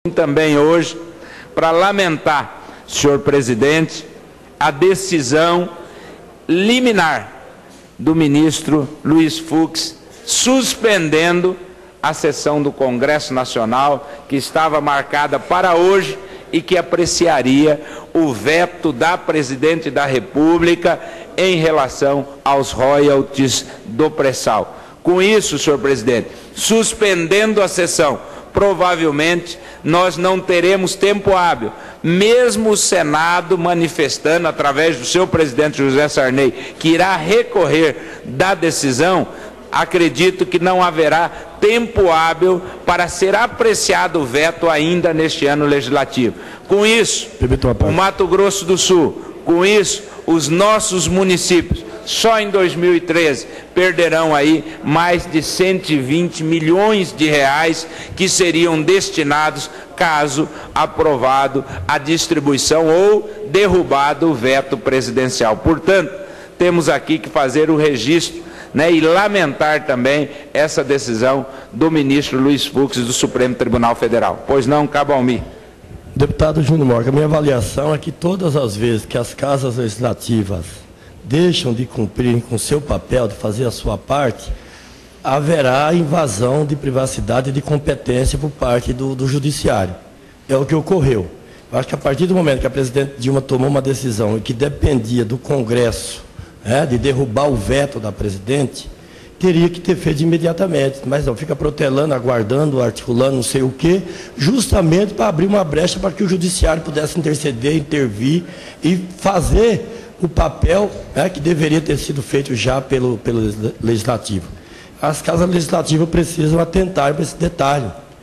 também hoje para lamentar, senhor presidente, a decisão liminar do ministro Luiz Fux suspendendo a sessão do Congresso Nacional que estava marcada para hoje e que apreciaria o veto da Presidente da República em relação aos royalties do pré-sal. Com isso, senhor presidente, suspendendo a sessão, provavelmente nós não teremos tempo hábil, mesmo o Senado manifestando, através do seu presidente José Sarney, que irá recorrer da decisão, acredito que não haverá tempo hábil para ser apreciado o veto ainda neste ano legislativo. Com isso, o Mato Grosso do Sul, com isso, os nossos municípios, só em 2013, perderão aí mais de 120 milhões de reais que seriam destinados caso aprovado a distribuição ou derrubado o veto presidencial. Portanto, temos aqui que fazer o registro, né, e lamentar também essa decisão do ministro Luiz Fux do Supremo Tribunal Federal. Pois não, Cabo Almir? Deputado Júnior Moca, a minha avaliação é que todas as vezes que as casas legislativas deixam de cumprir com seu papel, de fazer a sua parte, haverá invasão de privacidade e de competência por parte do Judiciário. É o que ocorreu. Eu acho que a partir do momento que a presidente Dilma tomou uma decisão que dependia do Congresso, de derrubar o veto da presidente, teria que ter feito imediatamente, mas não, fica protelando, aguardando, articulando não sei o quê, justamente para abrir uma brecha para que o Judiciário pudesse interceder, intervir e fazer o papel que deveria ter sido feito já pelo Legislativo. As casas legislativas precisam atentar para esse detalhe.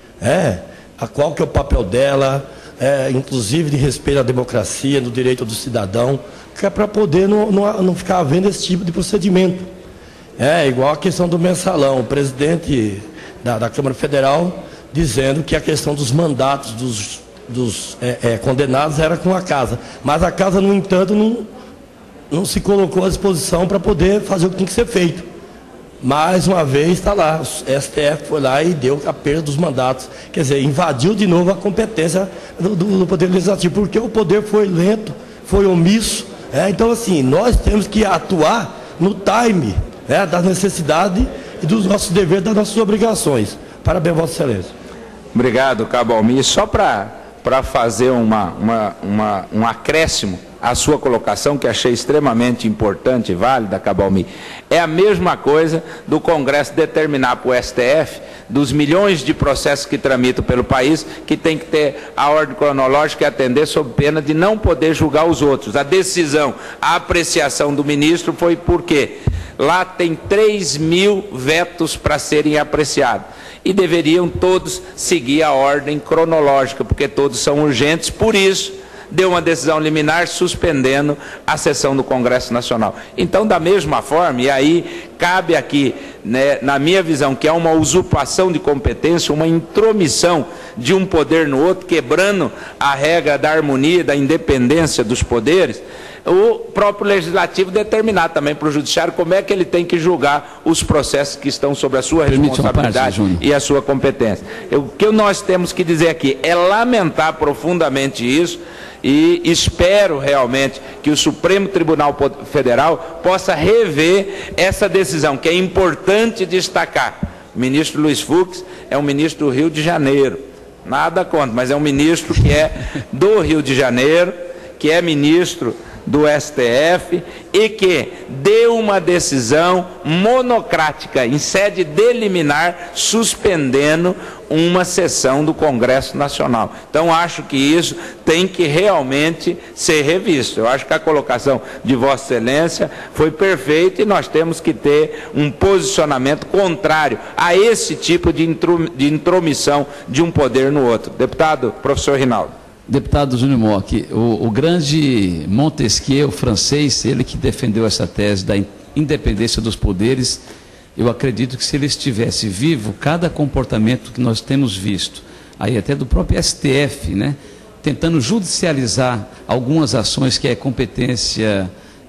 Qual que é o papel dela, inclusive de respeito à democracia, no direito do cidadão, que é para poder não ficar havendo esse tipo de procedimento. Igual a questão do mensalão, o presidente da Câmara Federal dizendo que a questão dos mandatos dos condenados era com a casa, mas a casa, no entanto, não se colocou à disposição para poder fazer o que tem que ser feito. Mais uma vez está lá, o STF foi lá e deu a perda dos mandatos, quer dizer, invadiu de novo a competência do Poder Legislativo, porque o poder foi lento, foi omisso. Então, assim, nós temos que atuar no time das necessidades e dos nossos deveres, das nossas obrigações. Parabéns, Vossa Excelência. Obrigado, Cabo Almir. Só para fazer um acréscimo à sua colocação, que achei extremamente importante e válida, Cabo Almir, é a mesma coisa do Congresso determinar para o STF, dos milhões de processos que tramitam pelo país, que tem que ter a ordem cronológica e atender sob pena de não poder julgar os outros. A decisão, a apreciação do ministro foi por quê? Lá tem 3.000 vetos para serem apreciados. E deveriam todos seguir a ordem cronológica, porque todos são urgentes, por isso deu uma decisão liminar suspendendo a sessão do Congresso Nacional. Então, da mesma forma, e aí cabe aqui, né, na minha visão, que é uma usurpação de competência, uma intromissão de um poder no outro, quebrando a regra da harmonia, da independência dos poderes, o próprio Legislativo determinar também para o Judiciário como é que ele tem que julgar os processos que estão sob a sua responsabilidade e a sua competência. O que nós temos que dizer aqui é lamentar profundamente isso e espero realmente que o Supremo Tribunal Federal possa rever essa decisão, que é importante destacar. O ministro Luiz Fux é um ministro do Rio de Janeiro, nada contra, mas é um ministro que é do Rio de Janeiro, que é ministro do STF e que deu uma decisão monocrática em sede de liminar, suspendendo uma sessão do Congresso Nacional. Então, acho que isso tem que realmente ser revisto. Eu acho que a colocação de Vossa Excelência foi perfeita e nós temos que ter um posicionamento contrário a esse tipo de intromissão de um poder no outro. Deputado, professor Rinaldo. Deputado Júnior Mock, o grande Montesquieu, francês, ele que defendeu essa tese da independência dos poderes, eu acredito que se ele estivesse vivo, cada comportamento que nós temos visto, aí até do próprio STF, né, tentando judicializar algumas ações que é competência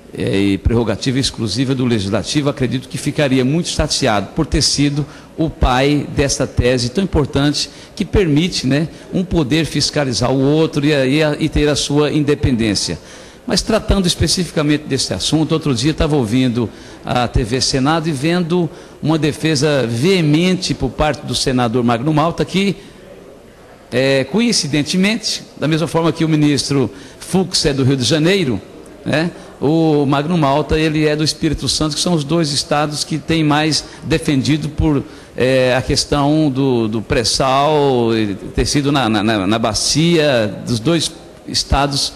e prerrogativa exclusiva do Legislativo, acredito que ficaria muito chateado por ter sido o pai dessa tese tão importante que permite, né, um poder fiscalizar o outro e ter a sua independência. Mas tratando especificamente desse assunto, outro dia estava ouvindo a TV Senado e vendo uma defesa veemente por parte do senador Magno Malta, que, coincidentemente, da mesma forma que o ministro Fux é do Rio de Janeiro, né, o Magno Malta ele é do Espírito Santo, que são os dois estados que têm mais defendido por a questão do pré-sal ter sido na bacia dos dois estados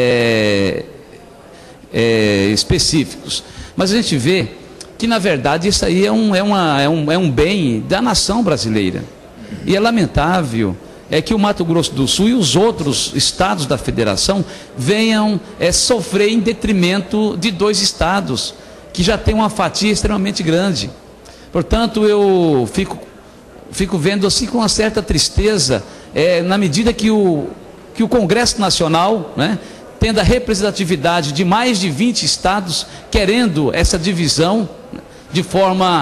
específicos. Mas a gente vê que, na verdade, isso aí é um bem da nação brasileira. E é lamentável que o Mato Grosso do Sul e os outros estados da federação venham sofrer em detrimento de dois estados, que já têm uma fatia extremamente grande. Portanto, eu fico vendo assim com uma certa tristeza, na medida que o Congresso Nacional, né, tendo a representatividade de mais de 20 estados, querendo essa divisão de forma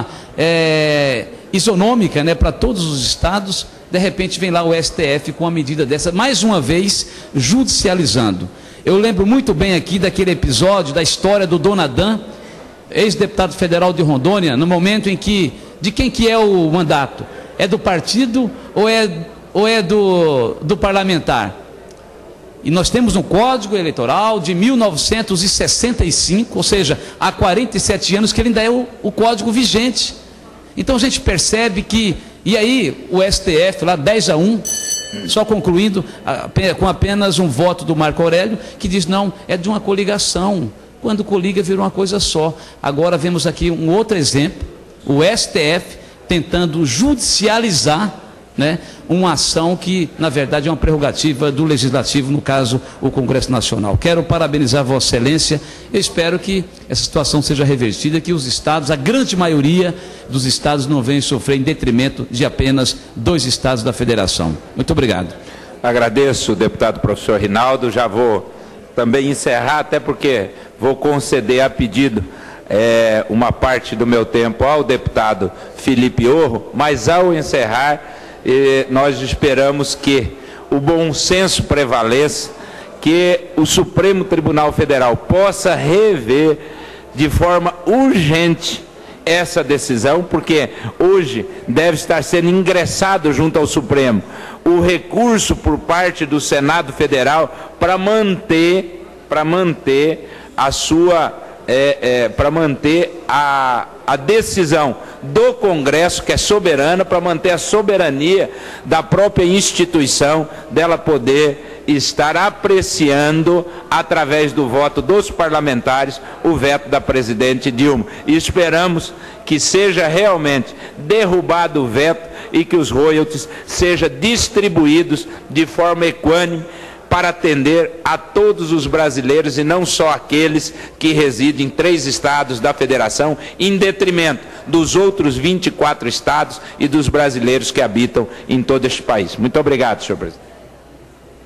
isonômica, né, para todos os estados, de repente vem lá o STF com uma medida dessa, mais uma vez judicializando. Eu lembro muito bem aqui daquele episódio da história do Dom Adão, ex-deputado federal de Rondônia, no momento em que, de quem que é o mandato? É do partido ou é do parlamentar? E nós temos um Código Eleitoral de 1965, ou seja, há 47 anos que ele ainda é o código vigente. Então a gente percebe que, e aí o STF lá 10-1, só concluindo, com apenas um voto do Marco Aurélio, que diz não, é de uma coligação, quando coliga vira uma coisa só. Agora vemos aqui um outro exemplo, o STF tentando judicializar, né, uma ação que, na verdade, é uma prerrogativa do Legislativo, no caso, o Congresso Nacional. Quero parabenizar Vossa Excelência, eu espero que essa situação seja revertida, que os estados, a grande maioria dos estados, não venham sofrer em detrimento de apenas 2 estados da federação. Muito obrigado. Agradeço, deputado professor Rinaldo, já vou também encerrar, até porque vou conceder a pedido uma parte do meu tempo ao deputado Felipe Orro, mas ao encerrar, nós esperamos que o bom senso prevaleça, que o Supremo Tribunal Federal possa rever de forma urgente essa decisão, porque hoje deve estar sendo ingressado junto ao Supremo o recurso por parte do Senado Federal para manter a sua para manter a decisão do Congresso, que é soberana, para manter a soberania da própria instituição, dela poder estar apreciando, através do voto dos parlamentares, o veto da presidente Dilma. E esperamos que seja realmente derrubado o veto e que os royalties sejam distribuídos de forma equânime, para atender a todos os brasileiros e não só aqueles que residem em 3 estados da federação, em detrimento dos outros 24 estados e dos brasileiros que habitam em todo este país. Muito obrigado, senhor presidente.